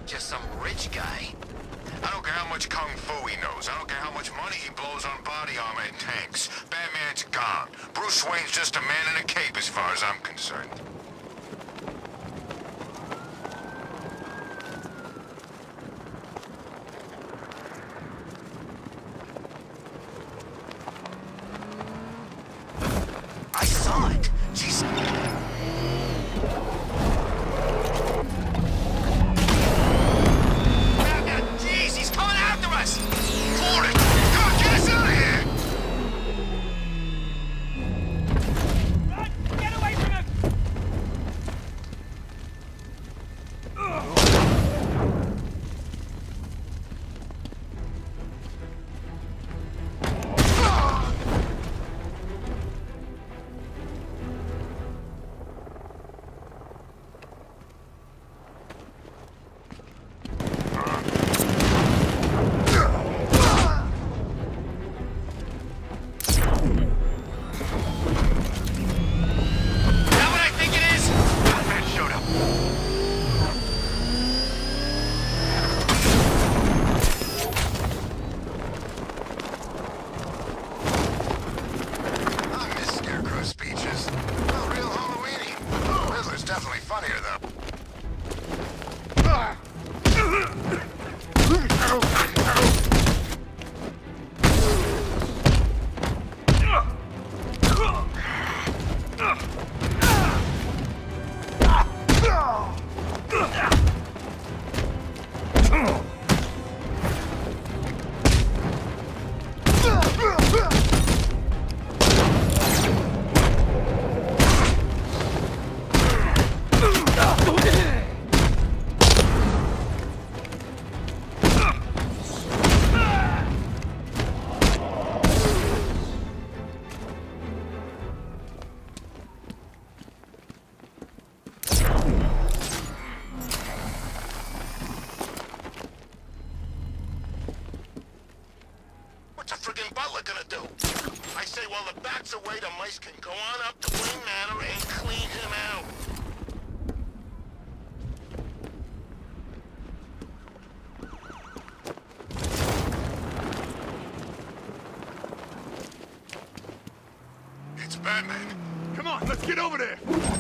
Just some rich guy. I don't care how much kung fu he knows. I don't care how much money he blows on body armor and tanks. Batman's gone. Bruce Wayne's just a man in a cape as far as I'm concerned. I saw it. Jeez. Jeez, he's coming after us! For it! Come on, get us out of here! Run! Get away from him! Definitely funnier, though. What's a friggin' butler gonna do? I say while the bat's away, the mice can go on up to Wayne Manor and clean him out. It's Batman. Come on, let's get over there!